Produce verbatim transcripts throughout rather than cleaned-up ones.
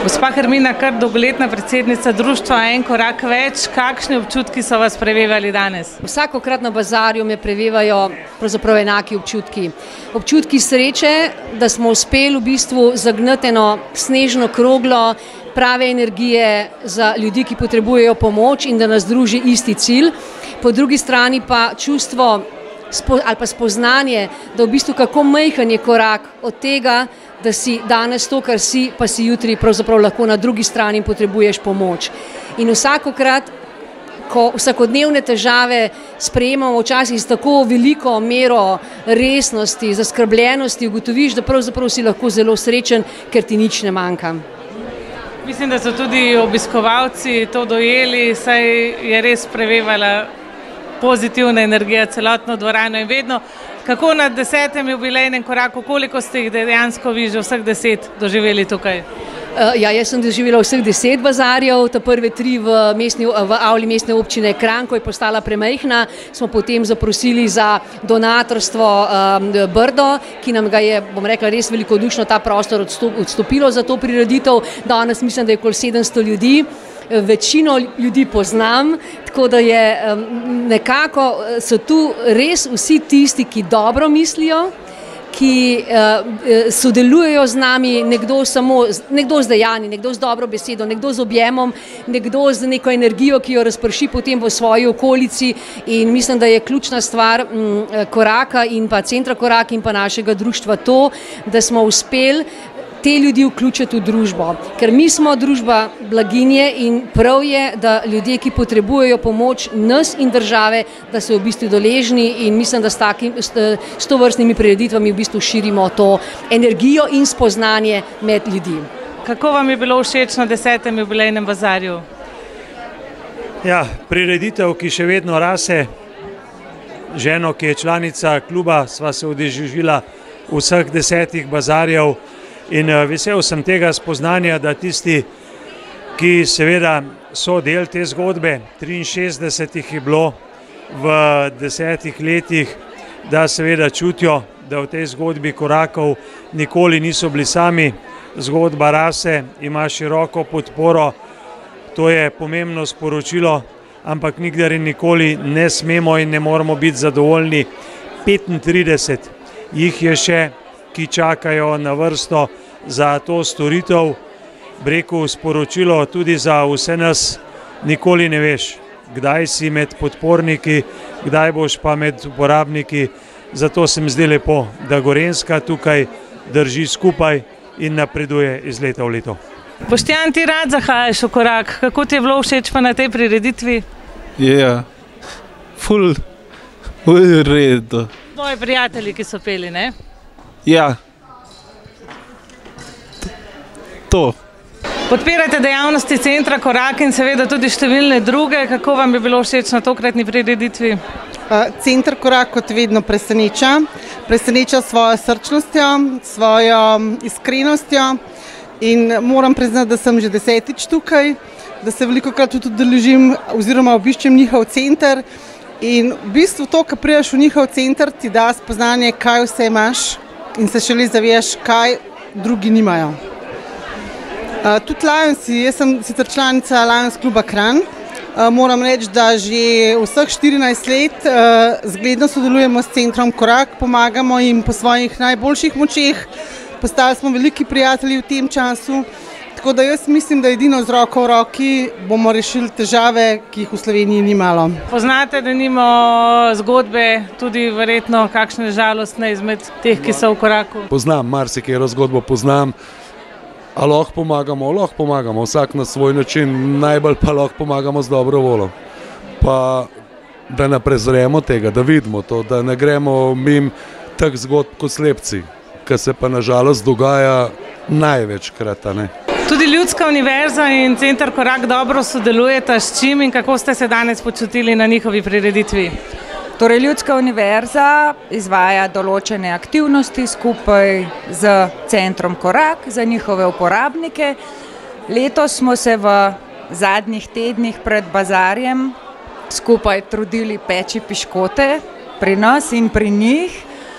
Gospa Hermina, kar dolgoletna predsednica društva En korak več, kakšni občutki so vas prevevali danes? Vsakokrat na bazarju me prevevajo pravzaprav enaki občutki. Občutki sreče, da smo uspeli v bistvu zagnati eno snežno kroglo prave energije za ljudi, ki potrebujejo pomoč in da nas druži isti cilj. Po drugi strani pa čustvo ali pa spoznanje, da v bistvu kako majhen je korak od tega, da si danes to, kar si, pa si jutri pravzaprav lahko na drugi strani potrebuješ pomoč. In vsakokrat, ko vsakodnevne težave sprejemamo včasih s tako veliko mero resnosti, zaskrbljenosti, ugotoviš, da pravzaprav si lahko zelo srečen, ker ti nič ne manjka. Mislim, da so tudi obiskovalci to dojeli, saj je res prevevala pozitivna energija celotno dvorano in vedno. Kako na desetem jubilejnem koraku, koliko ste jih dejansko vi že vseh deset doživeli tukaj? Ja, jaz sem doživela vseh deset bazarjev, ta prve tri v, mestni, v avli mestne občine Kranj, ko je postala premajhna, smo potem zaprosili za donatorstvo um, Brdo, ki nam ga je, bom rekla, res velikodušno ta prostor odstopilo za to prireditev. Danes mislim, da je okoli sedemsto ljudi. Večino ljudi poznam, tako da je nekako, so tu res vsi tisti, ki dobro mislijo, ki sodelujejo z nami, nekdo samo, nekdo z dejanji, nekdo z dobro besedo, nekdo z objemom, nekdo z neko energijo, ki jo razprši potem v svoji okolici, in mislim, da je ključna stvar koraka in pa centra Korak in pa našega društva to, da smo uspeli te ljudi vključiti v družbo, ker mi smo družba blaginje in prav je, da ljudje, ki potrebujejo pomoč nas in države, da so v bistvu deležni, in mislim, da s, takim, s to vrstnimi prireditvami v bistvu širimo to energijo in spoznanje med ljudi. Kako vam je bilo všeč na desetem jubilejnem bazarju? Ja, prireditev, ki še vedno rase. Ženo, ki je članica kluba, sva se udeležila vseh desetih bazarjev. In vesel sem tega spoznanja, da tisti, ki seveda so del te zgodbe, triinšestdeset jih je bilo v desetih letih, da seveda čutijo, da v tej zgodbi korakov nikoli niso bili sami. Zgodba rase, ima široko podporo, to je pomembno sporočilo, ampak nikdar in nikoli ne smemo in ne moramo biti zadovoljni. petintrideset jih je še, ki čakajo na vrsto za to storitev. Breku sporočilo tudi za vse nas, nikoli ne veš, kdaj si med podporniki, kdaj boš pa med uporabniki. Zato se mi zdi lepo, da Gorenjska tukaj drži skupaj in napreduje iz leta v leto. Boštjan, ti rad zahajaš v korak, kako ti je bilo všeč pa na tej prireditvi? Ja, ful, v redu. Tvoji prijatelji, ki so peli, ne? Ja. To. Podpirate dejavnosti centra Korak in seveda tudi številne druge. Kako vam je bilo všeč na tokratni prireditvi? Center Korak kot vedno preseneča. Preseneča svojo srčnostjo, svojo iskrenostjo in moram priznati, da sem že desetič tukaj, da se velikokrat tudi udeležim oziroma obiščem njihov center. In v bistvu to, ko prideš v njihov center, ti da spoznanje, kaj vse imaš in se šele zaveš, kaj drugi nimajo. Uh, tudi Lions, jaz sem sicer članica Lions kluba Kranj. Uh, moram reči, da že vseh štirinajst let uh, zgledno sodelujemo s centrom Korak, pomagamo jim po svojih najboljših močeh. Postali smo veliki prijatelji v tem času, tako da jaz mislim, da edino z roko v roki bomo rešili težave, ki jih v Sloveniji ni malo. Poznate, da nimo zgodbe, tudi verjetno kakšne žalostne izmed teh, ki so v Koraku? Poznam, marsikatero zgodbo poznam. A lahko pomagamo, lahko pomagamo, vsak na svoj način, najbolj pa lahko pomagamo z dobro voljo. Pa da ne prezremo tega, da vidimo to, da ne gremo mimo teh zgodb kot slepci, kar se pa nažalost dogaja največkrat. Ne? Tudi Ljudska univerza in center Korak dobro sodelujeta, s čim in kako ste se danes počutili na njihovi prireditvi? Torej, Ljudska univerza izvaja določene aktivnosti skupaj z centrom Korak za njihove uporabnike. Letos smo se v zadnjih tednih pred bazarjem skupaj trudili peči piškote pri nas in pri njih.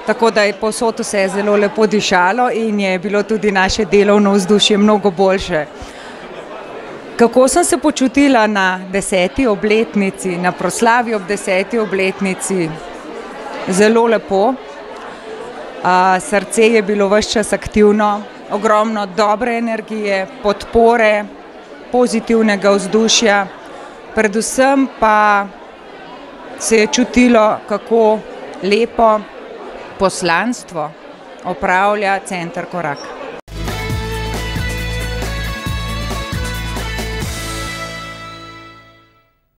tako da je povsod vse zelo lepo dišalo in je bilo tudi naše delovno vzdušje mnogo boljše. Kako sem se počutila na deseti obletnici, na proslavi ob deseti obletnici? Zelo lepo. A, srce je bilo ves čas aktivno, ogromno dobre energije, podpore, pozitivnega vzdušja, predvsem pa se je čutilo, kako lepo poslanstvo opravlja Center Korak.